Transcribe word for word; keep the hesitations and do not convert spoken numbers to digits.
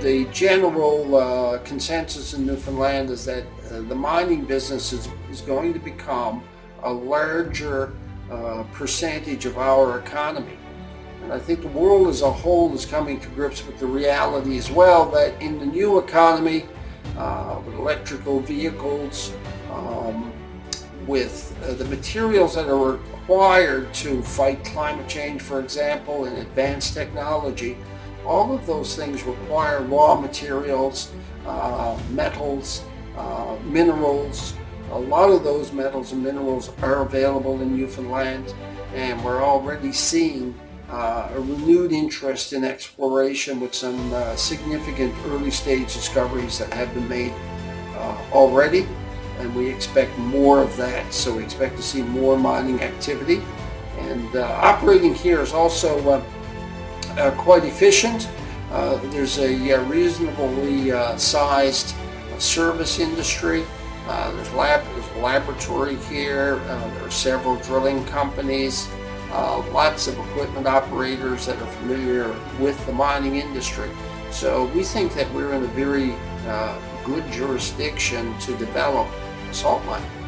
the general uh, consensus in Newfoundland is that uh, the mining business is, is going to become a larger uh, percentage of our economy. And I think the world as a whole is coming to grips with the reality as well that in the new economy, uh, with electrical vehicles, um, with uh, the materials that are required to fight climate change, for example, and advanced technology, all of those things require raw materials, uh, metals, uh, minerals. A lot of those metals and minerals are available in Newfoundland, and we're already seeing uh, a renewed interest in exploration with some uh, significant early stage discoveries that have been made uh, already, and we expect more of that. So we expect to see more mining activity, and uh, operating here is also uh, Uh, quite efficient. Uh, there's a uh, reasonably uh, sized uh, service industry. Uh, there's, lab there's a laboratory here. Uh, there are several drilling companies. Uh, lots of equipment operators that are familiar with the mining industry. So we think that we're in a very uh, good jurisdiction to develop a salt mine.